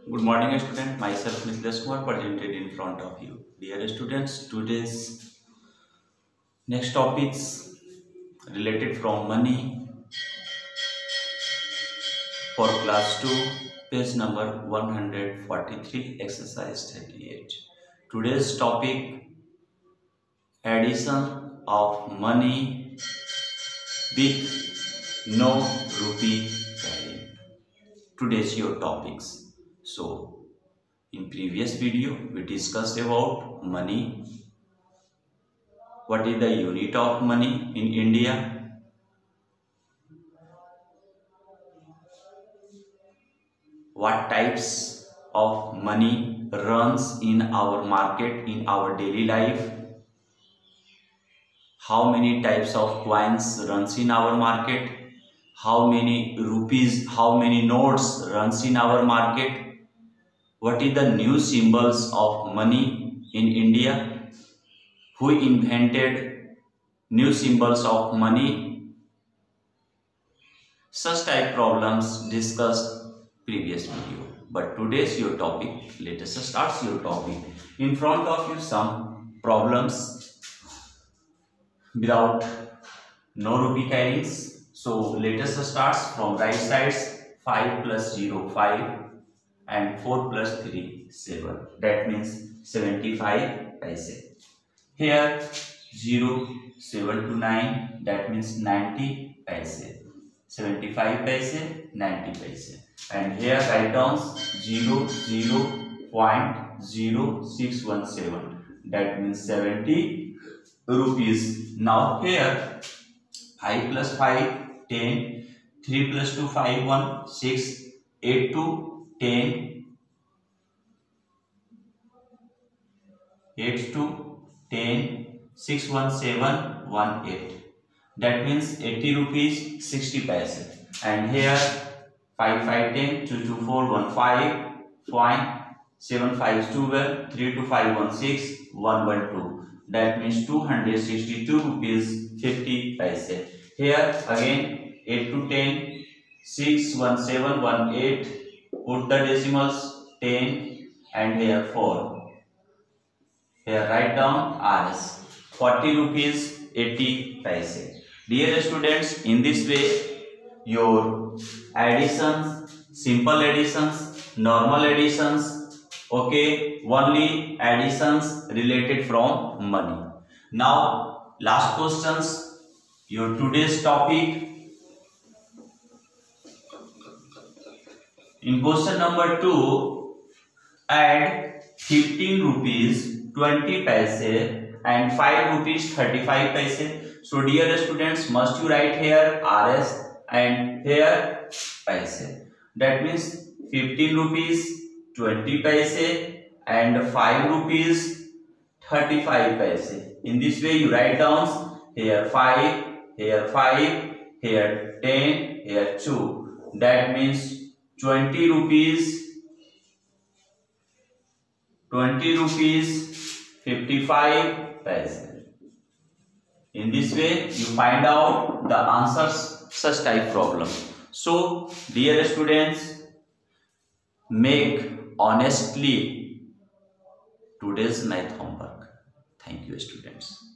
Good morning, student. Myself, Mithlesh Kumar, presented in front of you. Dear students, today's next topics related from money for class 2, page number 143, exercise 38. Today's topic, addition of money with no rupee carrying. Today's your topics. So, in previous video, we discussed about money. What is the unit of money in India? What types of money runs in our market, in our daily life? How many types of coins runs in our market? How many rupees, how many notes runs in our market? What is the new symbols of money in India? Who invented new symbols of money? Such type problems discussed previous video. But today's your topic. Let us start your topic. In front of you some problems without no rupee carryings. So let us start from right sides. 5 plus 0 5 and 4 plus 3 7. That means 75 paise. Here 0 7 to 9, that means 90 paise. 75 paise, 90 paise. And here write down 0.0617, that means 70 rupees. Now here 5 plus 5 10, 3 plus 2 5 1 6, 8 to 10, 8 to 10, 6 1 7 1 8. That means 80 rupees 60 paise. And here 5 5 10, 2 2 4 1 5, 7 5 12, 3 2 5 1 6, 1 1 2. That means 262 rupees 50 paise. Here again 8 to 10, 6 1 7 1 8. Put the decimals 10 and here 4. Here write down RS 40 rupees 80 paise. Dear students, in this way your additions, simple additions, normal additions, okay, only additions related from money. Now last questions, your today's topic. In question number 2, add 15 rupees 20 paise and 5 rupees 35 paise. So dear students, must you write here RS and here paise. That means 15 rupees 20 paise and 5 rupees 35 paise. In this way you write down here 5, here 5, here 10, here 2. That means 20 rupees 55 paise. In this way you find out the answers such type problem. So dear students, make honestly today's math homework. Thank you students.